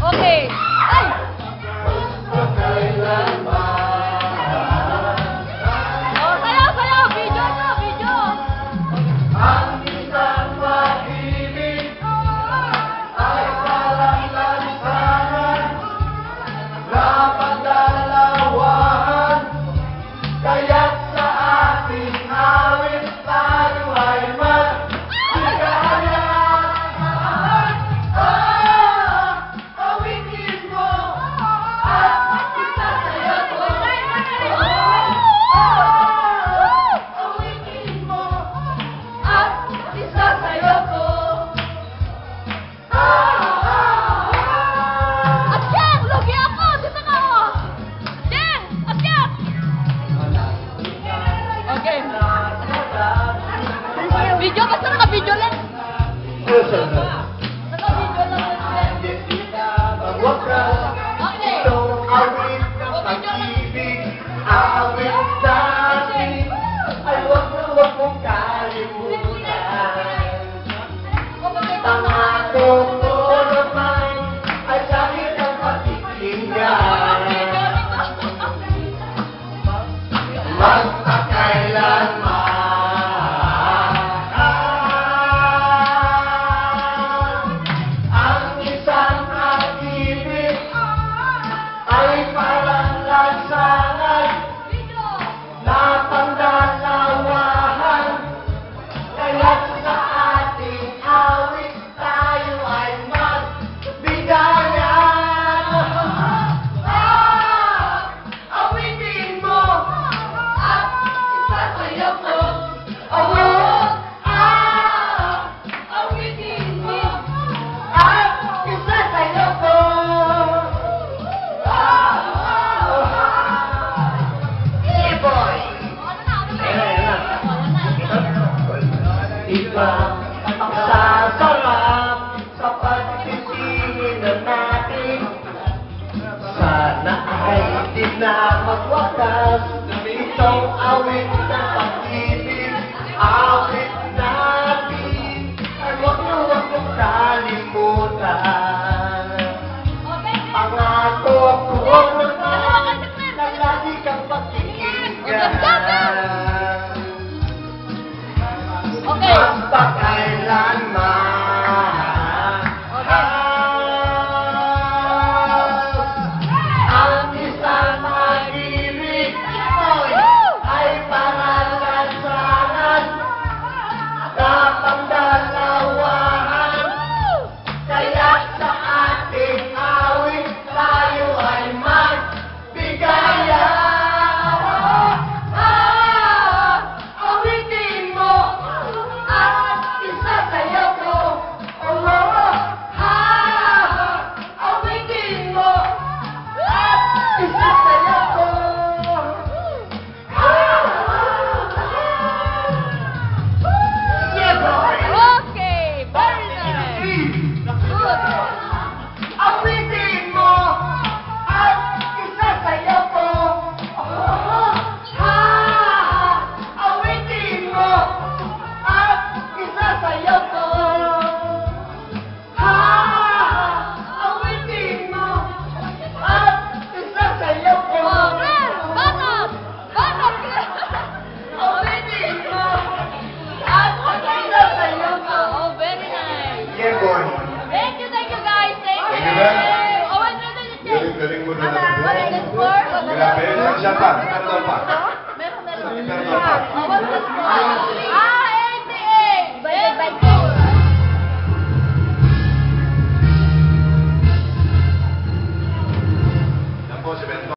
Okay. Ay! Oh, sayaw, sayaw! Video na, video! Ang isang pag-ibig ay parang lansangan na pagdalawahan, kaya't sa ating awit tayo ay magbigayan. Awitin mo at isasayaw ko. Awitin mo at isasayaw ko. Akyat! Lugi ako! Dito ka ako! Jeng! Akyat! Okay. Video? Basta naka-video lang. Naka-video lang. Okay. Itong awit ng pag-ibig, awit natin, ay huwag na huwag mong kalimutan. Pangako ko naman ay sakit ang pakikinggan. Magpakailanman ang isang pag-ibig ay parang lansangan na pangdalawahan, kaya't sa ating awit tayo ay magbigayan. Awitin mo at isasayaw ko. Awitin mo at isasayaw ko. Boy! Iba ang sasarap sa pagtitingin na natin. Sana ay di na magwakas itong awit ng pag-ibig. Awit natin ay huwag na huwag mong kalimutan. Pangako ko naman na lagi kang pakikinggan. Okay. Magpakailanman ang isang pag-ibig ay parang lansangan na pangdalawahan, kaya't sa ating awit tayo ay magbigayan. Awitin mo at isasayaw ko. Awitin mo at isasayaw ko. Yeah, boy! Okay. Very nice. Good. Awitin mo at isasayaw ko. Awitin mo at isasayaw ko. Awitin mo at isasayaw ko. Oh, Glenn! Banat! Banat, Glenn! Awitin mo at isasayaw ko. Oh, very nice. Yeah, boy! Thank you, guys. Thank you. Thank you, guys. Oh, wait, wait, wait. Galing mo na. What is this for? Grabe, siya pa. Ano pa?